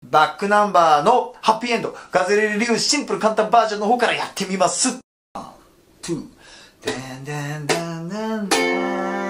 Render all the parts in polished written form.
バックナンバーのハッピーエンド、ガズレレ流シンプル簡単バージョンの方からやってみます。2、でんでんでんでんでん。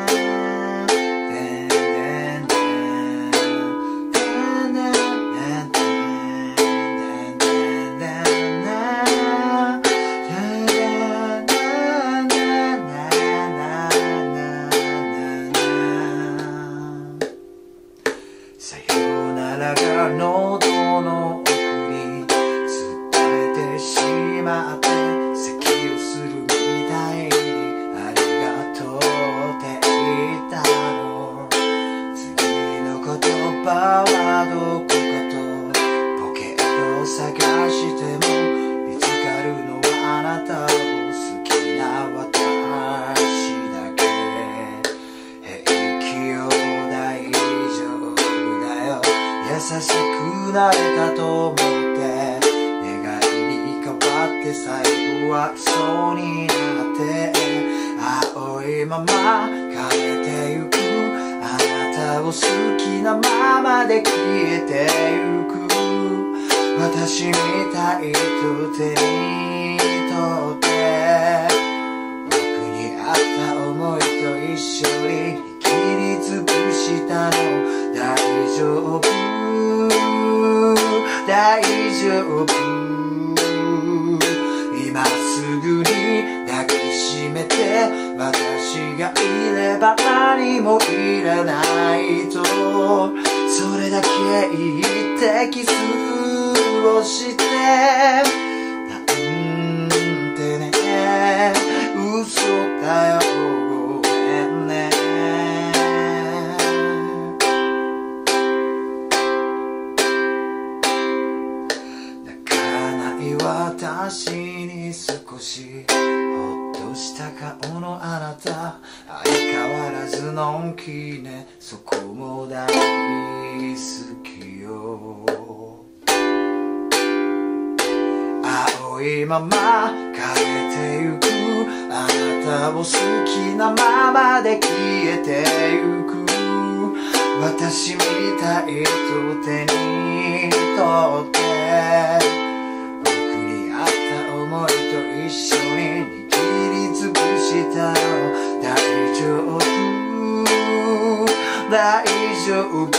さよならが喉の奥に伝えてしまって咳をするみたいにありがとうって言ったの。次の言葉はどこかとポケットを探しても見つかるのはあなたを好きな私だけ。平気よ大丈夫だよ、優しくなれたと思って願いに変わって最後は嘘になって青いまま枯れてゆくあなたを好きなままで消えてゆく私みたいと手に取って僕にあった思いと一緒に切り尽くしたの。大丈夫大丈夫今すぐに抱きしめて私がいれば何もいらないとそれだけ言ってキスをしてなんてね嘘だよごめんね。私に少しほっとした顔のあなた相変わらずのんきねそこも大好きよ。青いまま枯れてゆくあなたを好きなままで消えてゆく私みたいと手に取って思いと一緒に握り尽くしたの。大丈夫大丈夫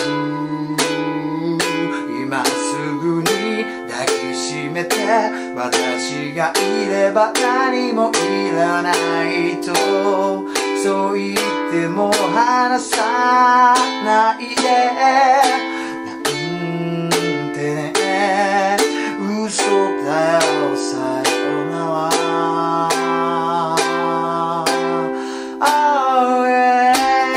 今すぐに抱きしめて私がいれば何もいらないとそう言っても離さないでなんてね嘘だよさよなら。Oh yeah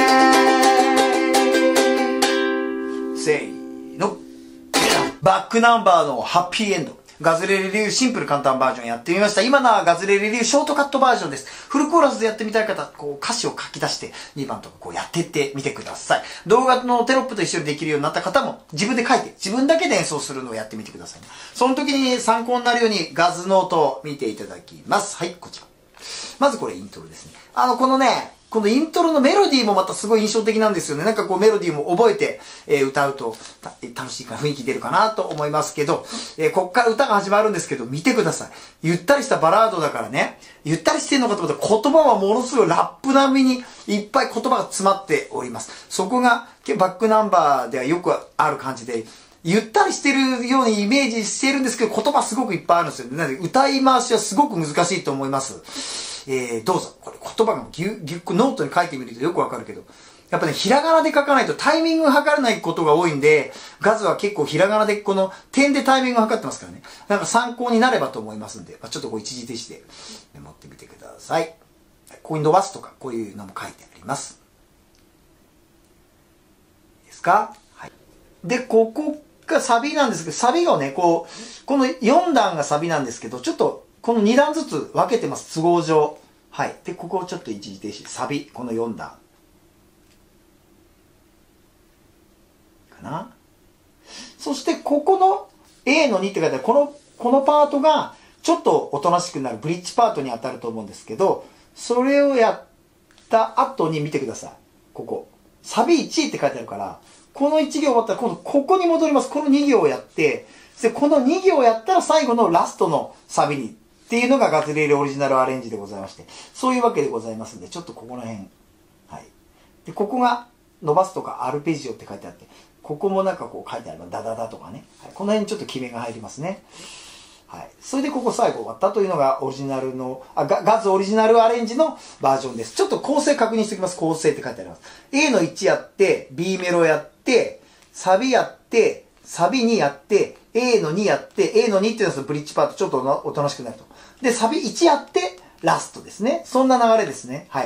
せーのバックナンバーのハッピーエンドガズレレ流シンプル簡単バージョンやってみました。今のはガズレレ流ショートカットバージョンです。フルコーラスでやってみたい方、歌詞を書き出して2番とかやってってみてください。動画のテロップと一緒にできるようになった方も自分で書いて自分だけで演奏するのをやってみてくださいね。その時に参考になるようにガズノートを見ていただきます。はい、こちら。まずこれイントロですね。このイントロのメロディーもまたすごい印象的なんですよね。なんかメロディーも覚えて、歌うと楽しいか雰囲気出るかなと思いますけど、こっから歌が始まるんですけど、見てください。ゆったりしたバラードだからね、ゆったりしてんのかと思ったら言葉はものすごいラップ並みにいっぱい言葉が詰まっております。そこがバックナンバーではよくある感じで、ゆったりしてるようにイメージしてるんですけど、言葉すごくいっぱいあるんですよ。なので歌い回しはすごく難しいと思います。どうぞ。これ言葉がぎゅっノートに書いてみるとよくわかるけど、やっぱね、ひらがなで書かないとタイミングが測れないことが多いんで、ガズは結構ひらがなでこの点でタイミングを測ってますからね。なんか参考になればと思いますんで、ちょっと一時停止でメモってみてください。ここに伸ばすとか、こういうのも書いてあります。いいですか？はい。で、ここがサビなんですけど、サビがね、この4段がサビなんですけど、ちょっとこの2段ずつ分けてます、都合上。はい。で、ここをちょっと一時停止、サビ、この4段。かな。そして、ここの A の2って書いてある、このパートが、ちょっとおとなしくなるブリッジパートに当たると思うんですけど、それをやった後に見てください。ここ。サビ1って書いてあるから、 この1行終わったら今度ここに戻ります。この2行をやって、で、この2行をやったら最後のラストのサビにっていうのがガズレレオリジナルアレンジでございまして、そういうわけでございますんで、ちょっとここら辺。はい。で、ここが伸ばすとかアルペジオって書いてあって、ここもなんかこう書いてあればダダダとかね。はい、この辺ちょっと決めが入りますね。はい。それでここ最後終わったというのがオリジナルの、ガズオリジナルアレンジのバージョンです。ちょっと構成確認しておきます。構成って書いてあります。A の1やって、B メロやって、サビやって、サビ2やって、A の2やって、A の2っていうのはブリッジパート、ちょっとおとなしくなると。で、サビ1やって、ラストですね。そんな流れですね。はい。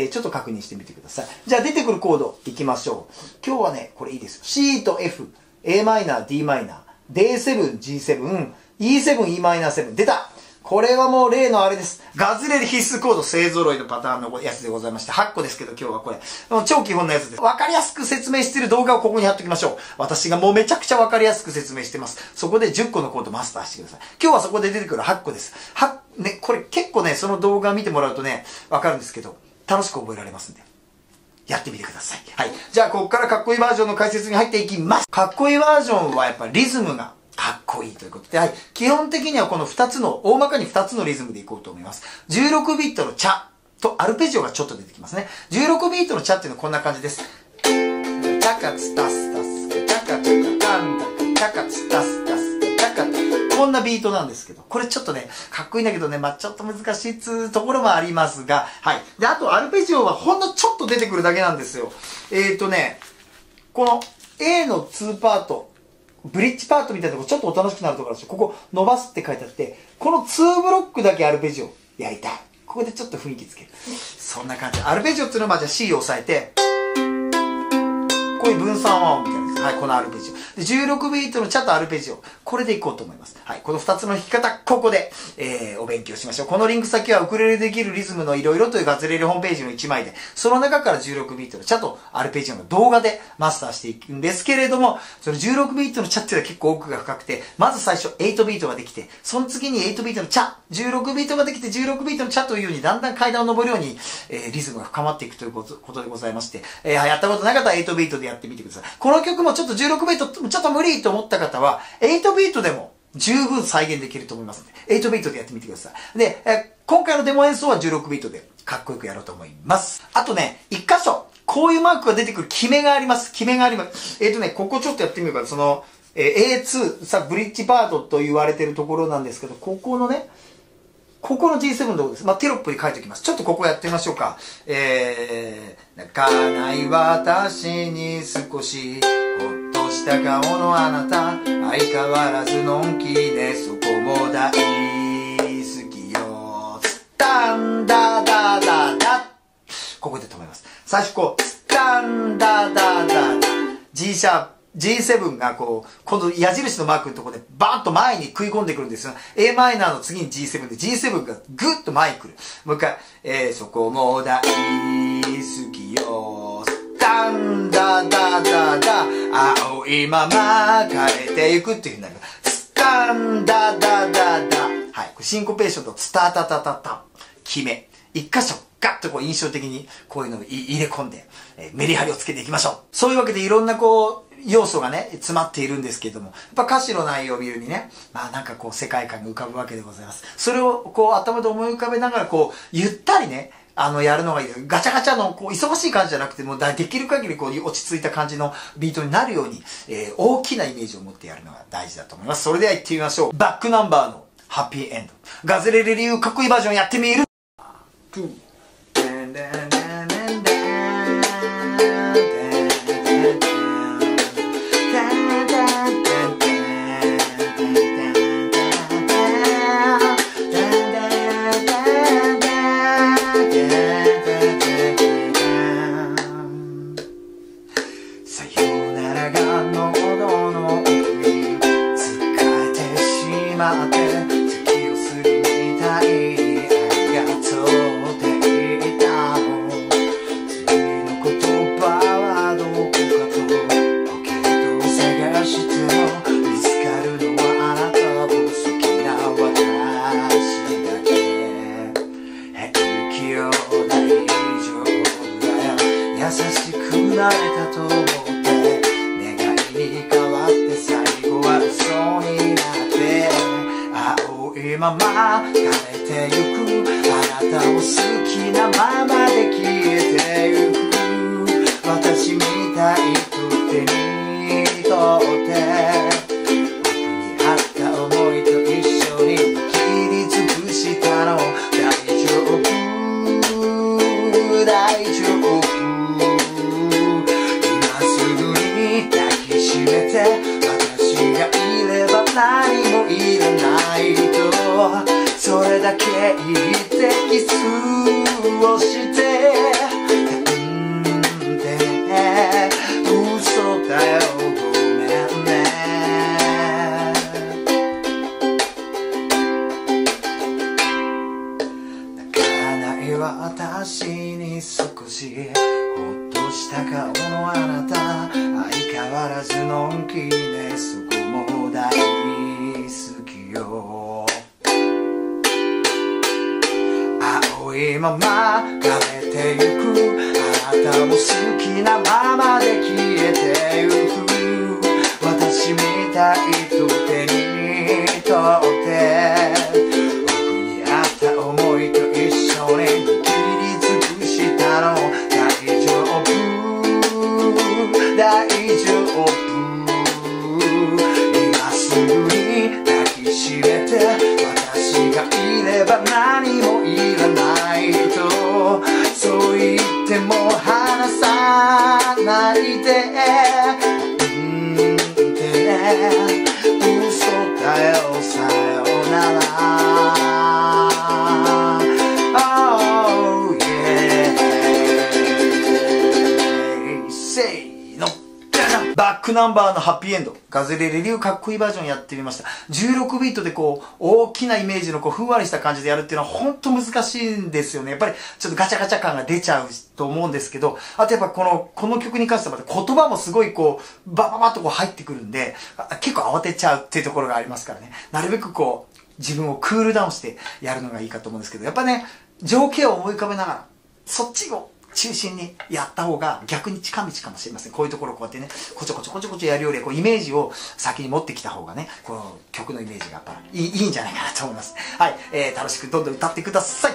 ちょっと確認してみてください。じゃあ出てくるコードいきましょう。今日はね、これいいですよ。C と F、a マイナー、d マイナー、D7、G7、E7、e マイナー7。出た！これはもう例のあれです。ガズレレ必須コード勢揃いのパターンのやつでございまして、8個ですけど今日はこれ。超基本のやつです。わかりやすく説明している動画をここに貼っておきましょう。私がもうめちゃくちゃわかりやすく説明してます。そこで10個のコードマスターしてください。今日はそこで出てくる8個です。ね、これ結構ね、その動画見てもらうとね、わかるんですけど、楽しく覚えられますんで。やってみてください。はい。じゃあ、ここからかっこいいバージョンの解説に入っていきます。かっこいいバージョンはやっぱリズムがかっこいいということで、はい。基本的にはこの2つの、大まかに2つのリズムでいこうと思います。16ビートのチャとアルペジオがちょっと出てきますね。16ビートのチャっていうのはこんな感じです。チャカツタスタス、チャカチャカタンダカ、チャカツタスタス、チャカツ、こんなビートなんですけど、これちょっとね、かっこいいんだけどね、ちょっと難しいところもありますが、はい。で、あとアルペジオはほんのちょっと出てくるだけなんですよ。この A の2パート、ブリッジパートみたいなとこちょっとお楽しくなるところなんですよ。ここ伸ばすって書いてあって、この2ブロックだけアルペジオやりたい。ここでちょっと雰囲気つける。そんな感じ。アルペジオっていうのはじゃあ C を押さえて、こういう分散和音みたいなです。はい、このアルペジオ。で、16ビートのチャとアルペジオ。これでいこうと思います。はい、この2つの弾き方、ここで、お勉強しましょう。このリンク先はウクレレできるリズムのいろいろというガズレレホームページの1枚で、その中から16ビートのチャとアルペジオの動画でマスターしていくんですけれども、その16ビートのチャっていうのは結構奥が深くて、まず最初8ビートができて、その次に8ビートのチャ、16ビートができて16ビートのチャというようにだんだん階段を登るように、リズムが深まっていくということでございまして、やったことなかったら8ビートでやってみてください。この曲もちょっと16ビートちょっと無理と思った方は、8ビートでも十分再現できると思いますので、8ビートでやってみてください。で、今回のデモ演奏は16ビートでかっこよくやろうと思います。あとね、1箇所、こういうマークが出てくる決めがあります。決めがあります。ここちょっとやってみようか。その、A2、さ、ブリッジパートと言われてるところなんですけど、ここのね、ここの G7 のところです。テロップに書いておきます。ちょっとここやってみましょうか。泣かない私に少し、ほっとした顔のあなた、相変わらずのんきで、そこも大好きよ。スタンダダダダ。ここで止めます。最初こう、スタンダダダダ。G シャープ。G7 がこう、今度矢印のマークのところでバーンと前に食い込んでくるんですよ。a マイナーの次に G7 で G7 がグッと前に来る。もう一回、そこも大好きよ。スタンダダダダ。青いまま枯れていくっていう風になる。スタンダダダダ。はい。シンコペーションとスタタタタタ。決め。一箇所。ガッとこう印象的にこういうのを入れ込んで、メリハリをつけていきましょう。そういうわけでいろんなこう、要素がね、詰まっているんですけれども、やっぱ歌詞の内容を見るにね、なんかこう世界観が浮かぶわけでございます。それをこう頭で思い浮かべながらこう、ゆったりね、やるのがいいです。ガチャガチャのこう忙しい感じじゃなくて、もうできる限りこう落ち着いた感じのビートになるように、大きなイメージを持ってやるのが大事だと思います。それでは行ってみましょう。バックナンバーのハッピーエンド。ガズレレ流かっこいいバージョンやってみる。 優しくなれたと思っていまま枯れてゆくあなたを好きなままで消えてゆく私みたい手にとって僕にあった思いと一緒に切り尽くしたの大丈夫大丈夫今すぐに抱きしめて私がいれば何もいらないとそれだけ言ってキスをして嘘だよごめんね泣かない私に少しほっとした顔のあなた相変わらずのんきねそこも大好きよ青いまま枯れてゆくあなたも好きなままで消えてゆく私みたいと手に取って僕にあった思いと一緒に切り尽くしたの大丈夫大丈夫今すぐに抱きしめて私がいれば何もいらないとそう言っても離さないで嘘だよさよなら Oh yeah せーのバックナンバーのハッピーエンドガズレレ流かっこいいバージョンやってみました。16ビートでこう大きなイメージのこうふんわりした感じでやるっていうのは本当難しいんですよね。やっぱりちょっとガチャガチャ感が出ちゃうと思うんですけど、あとやっぱこの曲に関してはまた言葉もすごいこうバババッとこう入ってくるんで結構慌てちゃうっていうところがありますからね。なるべくこう自分をクールダウンしてやるのがいいかと思うんですけど、やっぱね情景を思い浮かべながらそっちを中心にやった方が逆に近道かもしれません。こういうところをこうやってね、こちょこちょこちょこちょやるよりはこうイメージを先に持ってきた方がね、この曲のイメージがやっぱりいいんじゃないかなと思います。はい、楽しくどんどん歌ってください。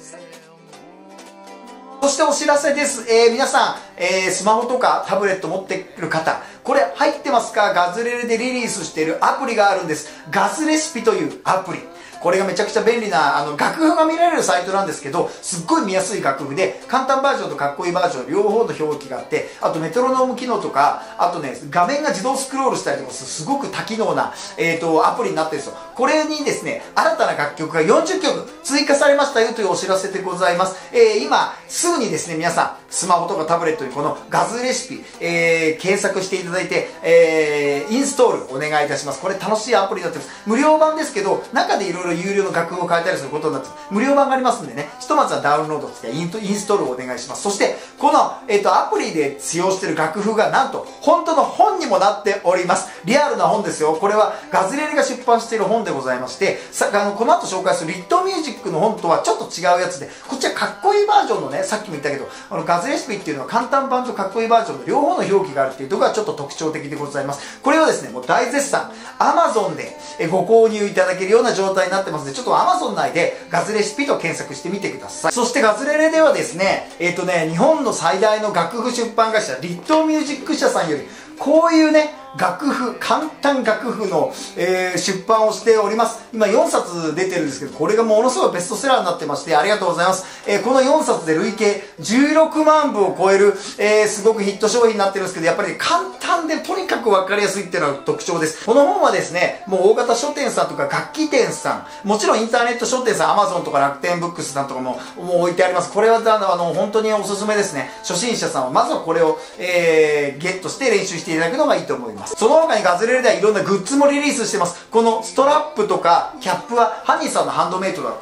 そしてお知らせです。皆さん、スマホとかタブレット持ってる方、これ入ってますか？ガズレレでリリースしているアプリがあるんです。ガズレシピというアプリ。これがめちゃくちゃ便利な楽譜が見られるサイトなんですけど、すっごい見やすい楽譜で簡単バージョンとかっこいいバージョン両方の表記があって、あとメトロノーム機能とか、あとね画面が自動スクロールしたりとかすごく多機能な、アプリになってるんですよ。これにですね新たな楽曲が40曲追加されましたよというお知らせでございます。今すぐにですね皆さんスマホとかタブレットにこのガズレシピ、検索していただいて、インストールお願いいたします。これ楽しいアプリになってます。無料版ですけど中でいろいろ有料の楽譜を変えたりすることになってます。無料版がありますんでね、ひとまずはダウンロードしてインストールをお願いします。そしてこの、アプリで使用している楽譜がなんと本当の本にもなっております。リアルな本ですよ。これはガズレレが出版している本でございまして、この後紹介するリットミュージックの本とはちょっと違うやつで、こっちはかっこいいバージョンのね、さっきも言ったけどガズレシピっていうのは簡単版とかっこいいバージョンの両方の表記があるっていうところがちょっと特徴的でございます。これをですねもう大絶賛 Amazon でご購入いただけるような状態になってますので、ちょっと Amazon 内でガズレシピと検索してみてください。そしてガズレレではですね日本の最大の楽譜出版会社リットミュージック社さんよりこういうね楽譜、簡単楽譜の、出版をしております。今4冊出てるんですけど、これがものすごいベストセラーになってまして、ありがとうございます。この4冊で累計16万部を超える、すごくヒット商品になってるんですけど、やっぱり、簡単でとにかく分かりやすいっていうのが特徴です。この本はですね、もう大型書店さんとか楽器店さん、もちろんインターネット書店さん、Amazon とか楽天ブックスさんとかも置いてあります。これは本当におすすめですね。初心者さんはまずはこれを、ゲットして練習していただくのがいいと思います。その他にガズレレではいろんなグッズもリリースしてます。このストラップとかキャップはハニーさんのハンドメイドだったり、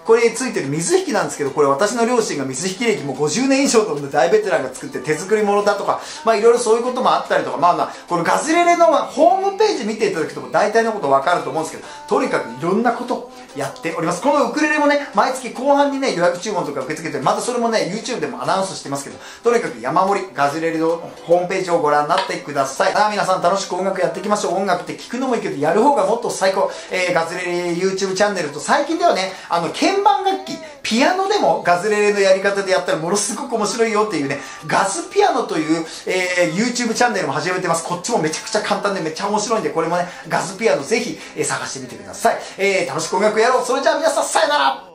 これについてる水引なんですけど、これ私の両親が水引歴もう50年以上の大ベテランが作って手作り物だとか、まあいろいろそういうこともあったりとか、まあこのガズレレのホームページ見ていただくと大体のことわかると思うんですけど、とにかくいろんなことやっております。このウクレレもね、毎月後半にね、予約注文とか受け付けて、またそれもね、YouTube でもアナウンスしてますけど、とにかく山盛りガズレレのホームページをご覧になってください。さあ皆さん楽しく音楽やっていきましょう。音楽って聞くのもいいけど、やる方がもっと最高。ガズレレ YouTube チャンネルと、最近ではね、鍵盤楽器、ピアノでもガズレレのやり方でやったらものすごく面白いよっていうね、ガズピアノという、YouTube チャンネルも始めてます。こっちもめちゃくちゃ簡単でめっちゃ面白いんで、これもね、ガズピアノぜひ、探してみてください。楽しく音楽やろう。それじゃあ皆さん、さよなら。